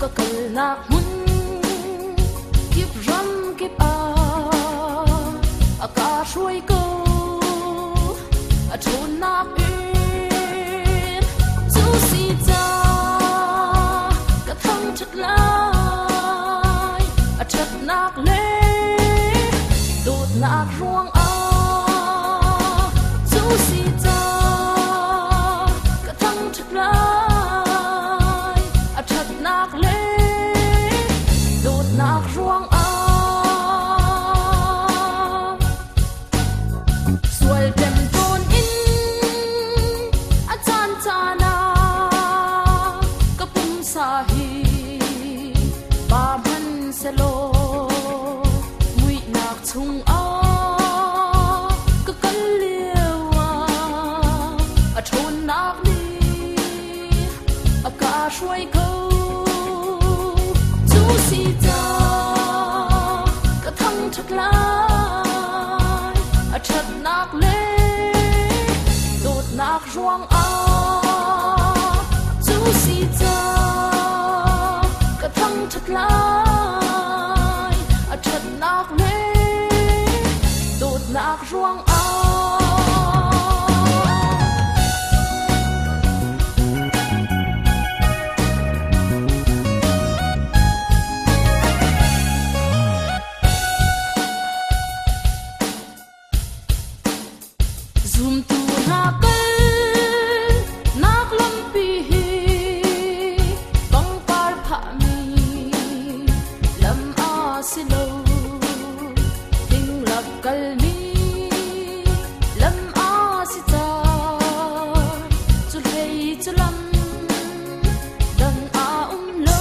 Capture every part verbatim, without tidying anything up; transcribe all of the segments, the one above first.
kal na mun kip ram kip a aka shuai ko a thon na in zu si ta ka thang chat lai a chat nak le dot nak ruang a zu si ta ka thang chat lai a chat nak le dot nak ruang a swal dem ton in a chan chana ka pum sa hi ba man se lo mui nak chung a ka kal lewa a thon nak ni a ka shwai ko chu si ta ka thang thak lai a that nak le dot nak ruang a chu si ta ka thang thak lai a that nak le dot nak ruang a zoom tu na kal nak lam pi hi bang par pha mi lam a si lo ding lak kal mi lam a si ta chu rei chu lam dang a um lo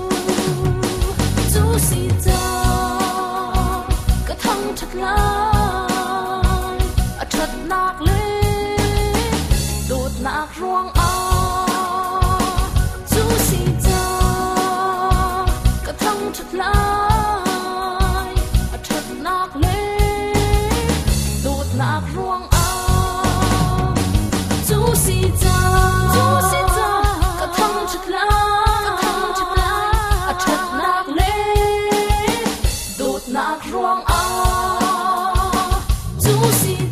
chu si ta ka thang thak lai a that nak le dot nak ruang a chu si ta ka thang thak lai a that nak le dot nak ruang a chu si ta chu si ta ka thang thak lai a that nak le dot nak ruang a chu si